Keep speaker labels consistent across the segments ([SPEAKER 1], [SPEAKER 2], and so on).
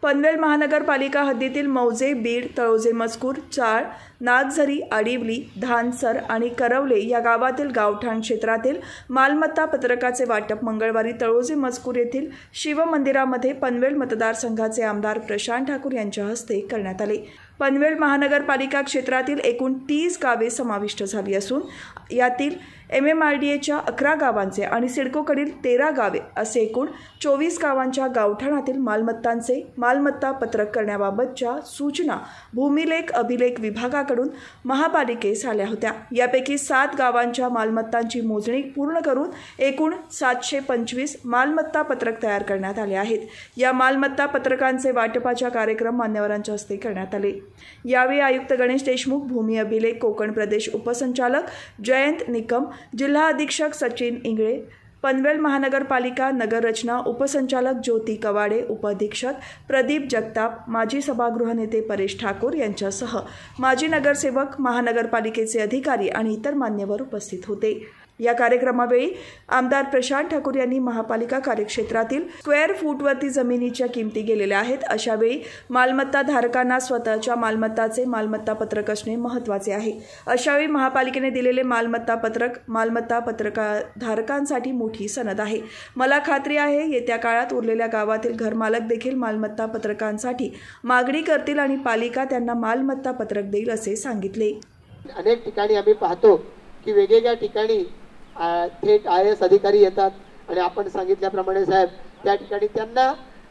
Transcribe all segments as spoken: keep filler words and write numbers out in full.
[SPEAKER 1] पनवेल महानगरपालिका हद्दीतील मौजे, बीड, तळोजे मजकूर, चाळ, नागझरी, आडिवली, धानसर आणि करवले या गावातील गावठाण क्षेत्रातील मालमत्ता पत्रकाचे वाटप मंगळवारी तळोजे मजकूर येथील शिवमंदिरामध्ये पनवेल मतदारसंघाचे आमदार प्रशांत ठाकूर यांच्या हस्ते करण्यात आले। पनवेल महानगरपालिका क्षेत्रातील एकूण तीस गावे समाविष्ट झाली असून यातील एम एम आर डी एच्या अकरा गावांचे आणि सिडकोकडील तेरा गावे असे एकूण चोवीस गावांच्या गावठाणातील मालमत्तांचे मालमत्ता पत्रक करण्याबाबतच्या सूचना भूमिलेख अभिलेख विभागाकडून महापालिकेस आल्या होत्या। यापैकी सात गावांच्या मालमत्तांची मोजणी पूर्ण करून एकूण सातशे पंचवीस मालमत्ता पत्रक तयार करण्यात आले आहेत। या मालमत्ता पत्रकांचे वाटपाच्या कार्यक्रम मान्यवरांच्या हस्ते करण्यात आले। यावेळी आयुक्त गणेश देशमुख, भूमी अभिलेख कोकण प्रदेश उपसंचालक जयंत निकम, जिल्हा अधीक्षक सचिन इंगळे, पनवेल महानगरपालिका नगररचना उपसंचालक ज्योती कवाडे, उपअधीक्षक प्रदीप जगताप, माजी सभागृह नेते परेश ठाकूर यांच्यासह माजी नगरसेवक, महानगरपालिकेचे अधिकारी आणि इतर मान्यवर उपस्थित होते। या कार्यक्रमावेळी आमदार प्रशांत ठाकूर यांनी महापालिका कार्यक्षेत्रातील स्क्वेअर फूटवरती जमिनीच्या किमती गेलेल्या आहेत, अशा वेळी मालमत्ता धारकांना स्वतःच्या मालमत्ताचे मालमत्ता पत्रक असणे महत्त्वाचे आहे। अशावेळी महापालिकेने दिलेले मालमत्ता पत्रक मालमत्ता पत्रका धारकांसाठी मोठी सनद आहे। मला खात्री आहे येत्या काळात उरलेल्या गावातील घरमालक देखील मालमत्ता पत्रकांसाठी मागणी करतील आणि पालिका त्यांना मालमत्ता पत्रक देईल असे सांगितले।
[SPEAKER 2] अनेक ठिकाणी आम्ही पाहतो की वेगवेगळ्या ठिकाणी थेट आय एस अधिकारी येतात आणि आपण सांगितल्याप्रमाणे साहेब त्या ठिकाणी त्यांना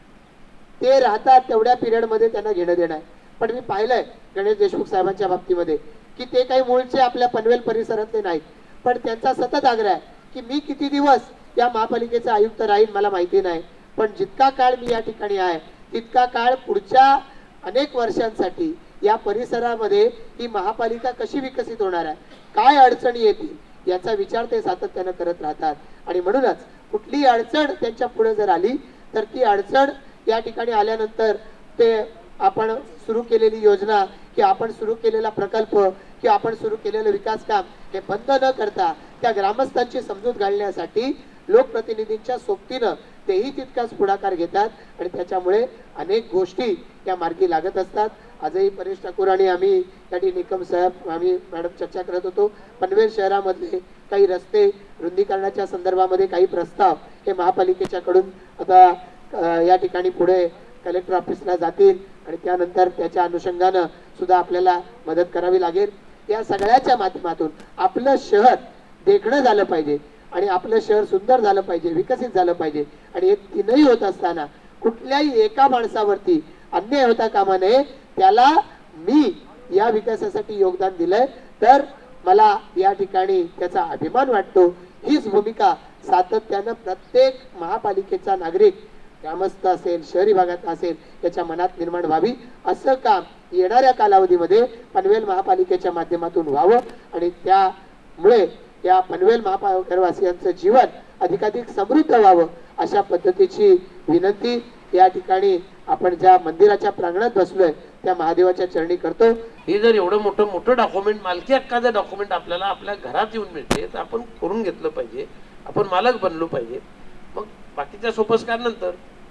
[SPEAKER 2] ते राहतात तेवढ्या पिरियडमध्ये त्यांना घेणं देणं आहे। पण मी पाहिलंय गणेश देशमुख साहेबांच्या बाबतीमध्ये की ते काही मूळचे आपल्या पनवेल परिसरातले नाहीत, पण त्यांचा सतत आग्रह आहे की मी किती दिवस या महापालिकेचा आयुक्त राहीन मला माहिती नाही, पण जितका काळ मी या ठिकाणी आहे तितका काळ पुढच्या अनेक वर्षांसाठी या परिसरामध्ये ही महापालिका कशी विकसित होणार आहे, काय अडचणी येतील याचा विचार ते सातत्याने करत राहतात। आणि म्हणूनच कुठली अडचण त्यांच्या पुढे जर आली तर ती अडचण या ठिकाणी आल्यानंतर ते आपण सुरू केलेली योजना की आपण सुरू केलेला प्रकल्प की आपण सुरू केलेलं विकास काम हे बंद न करता त्या ग्रामस्थांची समजूत घालण्यासाठी लोकप्रतिनिधींच्या सोबतीनं तेही तितकाच पुढाकार घेतात आणि त्याच्यामुळे अनेक गोष्टी त्या मार्गी लागत असतात। आजही परेश ठाकूर आणि आम्ही त्याठी निकम साहेब आम्ही मॅडम चर्चा करत होतो। पनवेल शहरामधले काही रस्ते रुंदीकरणाच्या संदर्भामध्ये काही प्रस्ताव हे महापालिकेच्याकडून आता या ठिकाणी पुढे कलेक्टर ऑफिसला जातील आणि त्यानंतर त्याच्या अनुषंगानं सुद्धा आपल्याला मदत करावी लागेल। या सगळ्याच्या माध्यमातून आपलं शहर देखणं झालं पाहिजे आणि आपलं शहर सुंदर झालं पाहिजे, विकसित झालं पाहिजे आणि हे तीनही होत असताना कुठल्याही एका माणसावरती अन्याय होता कामा नये। त्याला मी या विकासासाठी योगदान दिलंय तर मला या ठिकाणी त्याचा अभिमान वाटतो। हीच भूमिका सातत्यानं प्रत्येक महापालिकेचा नागरिक ग्रामस्थ असेल शहरी भागात असेल त्याच्या मनात निर्माण व्हावी, असं काम येणाऱ्या कालावधीमध्ये पनवेल महापालिकेच्या माध्यमातून व्हावं आणि त्यामुळे या पनवेल महापालिकावासियांचं जीवन अधिकाधिक समृद्ध व्हावं अशा पद्धतीची विनंती या ठिकाणी आपण ज्या मंदिराच्या प्रांगणात बसलोय त्या महादेवाच्या चरणी करतो।
[SPEAKER 3] हे जर एवढं मोठं मोठं डॉक्युमेंट मालकी हक्काचं डॉक्युमेंट आपल्याला आपल्या घरात येऊन मिळते तर आपण करून घेतलं पाहिजे, आपण मालक बनलो पाहिजे। मग बाकीच्या सोपस्कार नंतर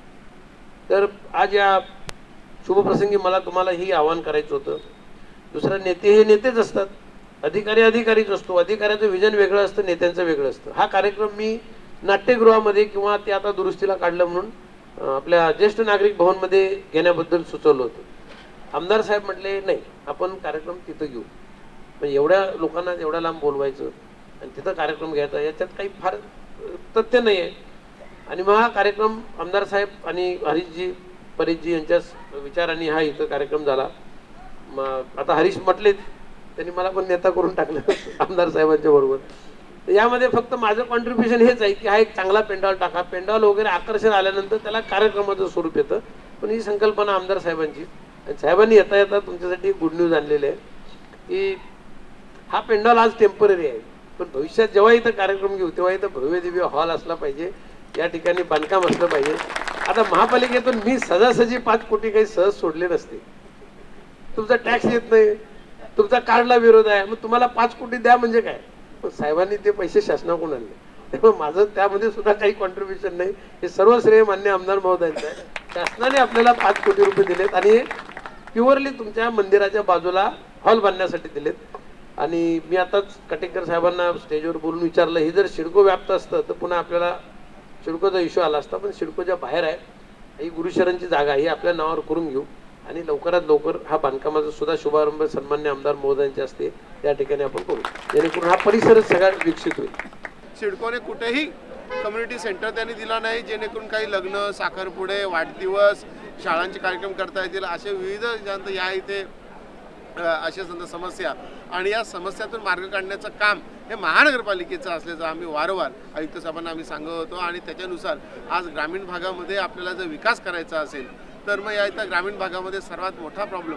[SPEAKER 3] तर आज या शुभप्रसंगी मला तुम्हाला ही आवाहन करायचं होतं। दुसरा नेते हे नेतेच असतात, अधिकारी अधिकारीच असतो, अधिकाऱ्याचं विजन वेगळं असतं, नेत्यांचं वेगळं असतं। हा कार्यक्रम मी नाट्यगृहामध्ये किंवा ते आता दुरुस्तीला काढलं म्हणून आपल्या ज्येष्ठ नागरिक भवनमध्ये घेण्याबद्दल सुचवलं होतं। आमदार साहेब म्हटले नाही आपण कार्यक्रम तिथं घेऊ, पण एवढ्या लोकांना एवढ्या लांब बोलवायचं आणि तिथं कार्यक्रम घ्यायचा याच्यात काही फार तथ्य नाही आहे। आणि मग हा कार्यक्रम आमदार साहेब आणि हरीशजी परेशजी यांच्या विचारांनी हा इथं कार्यक्रम झाला। मग आता हरीश म्हटले त्यांनी मला पण नेता करून टाकलं आमदार साहेबांच्या बरोबर। तर यामध्ये फक्त माझं कॉन्ट्रीब्युशन हेच आहे की हा एक चांगला पेंडॉल टाका, पेंडॉल वगैरे आकर्षण आल्यानंतर त्याला कार्यक्रमाचं स्वरूप येतं। पण ही संकल्पना आमदार साहेबांची आणि साहेबांनी येता येता तुमच्यासाठी गुड न्यूज आणलेले आहे की हा पेंडॉल आज टेम्पररी आहे, पण भविष्यात जेव्हा इथं कार्यक्रम घेऊ तेव्हा इथं भव्य दिव्य हॉल असला पाहिजे, या ठिकाणी बांधकाम असलं पाहिजे। आता महापालिकेतून मी सहजासहजी पाच कोटी काही सहज सोडले नसते। तुमचा टॅक्स येत नाही, तुमचा कार्डला विरोध आहे, मग तुम्हाला पाच कोटी द्या म्हणजे काय? साहेबांनी ते पैसे शासनाकडून आणले त्यामुळे माझं त्यामध्ये सुद्धा काही कॉन्ट्रीब्युशन नाही, हे सर्व श्रेय मान्य आमदार महोदयांचं आहे. शासनाने आपल्याला पाच कोटी रुपये दिलेत आणि प्युअरली तुमच्या मंदिराच्या बाजूला हॉल बांधण्यासाठी दिलेत. आणि मी आताच कटेकर साहेबांना स्टेजवर बोलून विचारलं, हे जर सिडको व्याप्त असतं तर पुन्हा आपल्याला सिडकोचा इश्यू आला असता, पण सिडकोच्या बाहेर आहे, ही गुरुशरणची जागा ही आपल्या नावावर करून घेऊ आणि लवकरात लवकर हा बांधकामाचा सुद्धा शुभारंभ सन्मान्य आमदार महोदयांच्या हस्ते या ठिकाणी आपण करू, जेणेकरून हा परिसरच सगळा विकसित होईल.
[SPEAKER 4] सिडकोने कुठेही कम्युनिटी सेंटर त्यांनी दिला नाही, जेणेकरून काही लग्न, साखरपुडे, वाढदिवस, शाळांचे कार्यक्रम करता येतील, असे विविध या इथे अशा समजा समस्या आणि या समस्यातून मार्ग काढण्याचं काम हे महानगरपालिकेचं असल्याचं आम्ही वारंवार आयुक्त साहेबांना आम्ही सांगत होतो. आणि त्याच्यानुसार आज ग्रामीण भागामध्ये आपल्याला जर विकास करायचा असेल तर मग या इथं ग्रामीण भागामध्ये सर्वात मोठा प्रॉब्लेम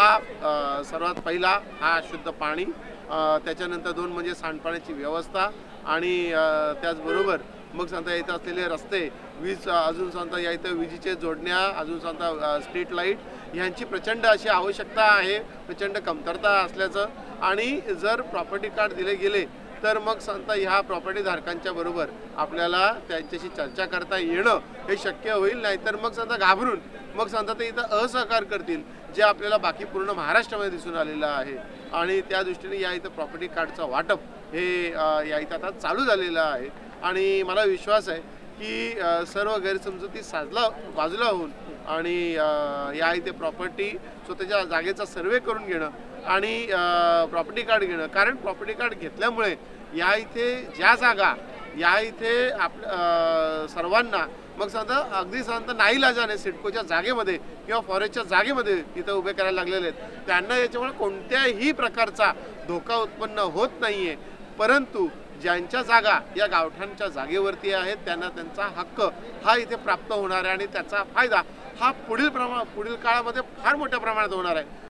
[SPEAKER 4] हा सर्वात पहिला हा शुद्ध पाणी, त्याच्यानंतर दोन म्हणजे सांडपाण्याची व्यवस्था आणि त्याचबरोबर मग सांगता येत असलेले रस्ते, वीज, अजून सांगता या इथं विजेचे जोडण्या, अजून सांगता स्ट्रीट लाईट ह्यांची प्रचंड अशी आवश्यकता आहे, प्रचंड कमतरता असल्याचं. आणि जर प्रॉपर्टी कार्ड दिले गेले तर मग सांगता ह्या प्रॉपर्टी धारकांच्या बरोबर आपल्याला त्यांच्याशी चर्चा करता येणं हे शक्य होईल. नाहीतर मग सांगता घाबरून मग सांगता ते इथं असहकार करतील, जे आपल्याला बाकी पूर्ण महाराष्ट्रामध्ये दिसून आलेलं आहे. आणि त्या दृष्टीने या इथं प्रॉपर्टी कार्डचं वाटप हे या इथं आता चालू झालेलं आहे. आणि मला विश्वास आहे की सर्व गैरसमजुती साजला बाजूला होऊन आणि या इथे प्रॉपर्टी स्वतःच्या जागेचा सर्वे करून घेणं आणि प्रॉपर्टी कार्ड घेणं. कारण प्रॉपर्टी कार्ड घेतल्यामुळे या इथे ज्या जागा या इथे आप सर्वांना मग सांगता अगदी सांगता नाईलाजाने सिडकोच्या जागेमध्ये किंवा फॉरेस्टच्या जागेमध्ये इथं उभे करायला लागलेले आहेत, त्यांना याच्यामुळे कोणत्याही प्रकारचा धोका उत्पन्न होत नाही आहे. परंतु ज्यांच्या जागा या गावठाणच्या जागेवरती आहेत त्यांना त्यांचा हक्क हा इथे प्राप्त होणार आहे आणि त्याचा फायदा हा पुढील प्रमाण पुढील काळामध्ये फार मोठ्या प्रमाणात होणार आहे.